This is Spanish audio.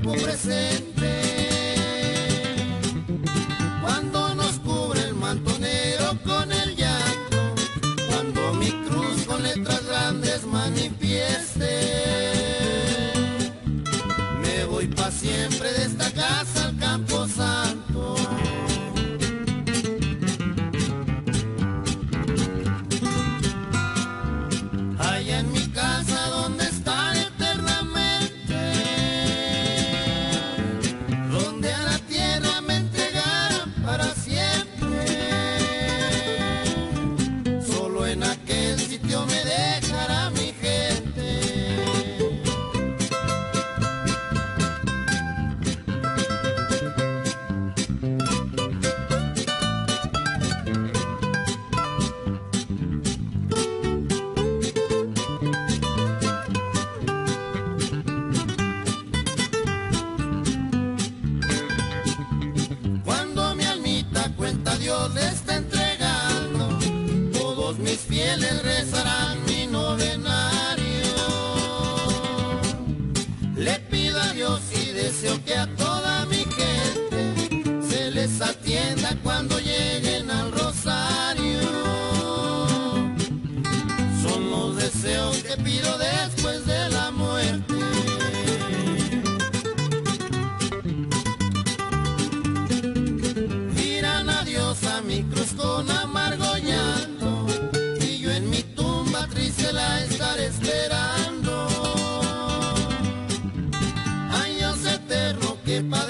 tiempo presente, cuando nos cubre el manto negro con el llanto, cuando mi cruz con letras grandes manifieste. Me voy pa' siempre de esta casa al campo santo. Allá en mi casa donde estaré eternamente, donde a la tierra me entregarán para siempre. Solo en aquel sitio me dejará mi gente. Dios le está entregando, todos mis fieles rezarán mi novenario. Le pido a Dios y deseo que a toda mi gente se les atienda cuando lleguen al rosario. Son los deseos que pido después de la muerte. A mi cruz con amargo llanto, y yo en mi tumba triste la estaré esperando. Ay, Dios eterno, que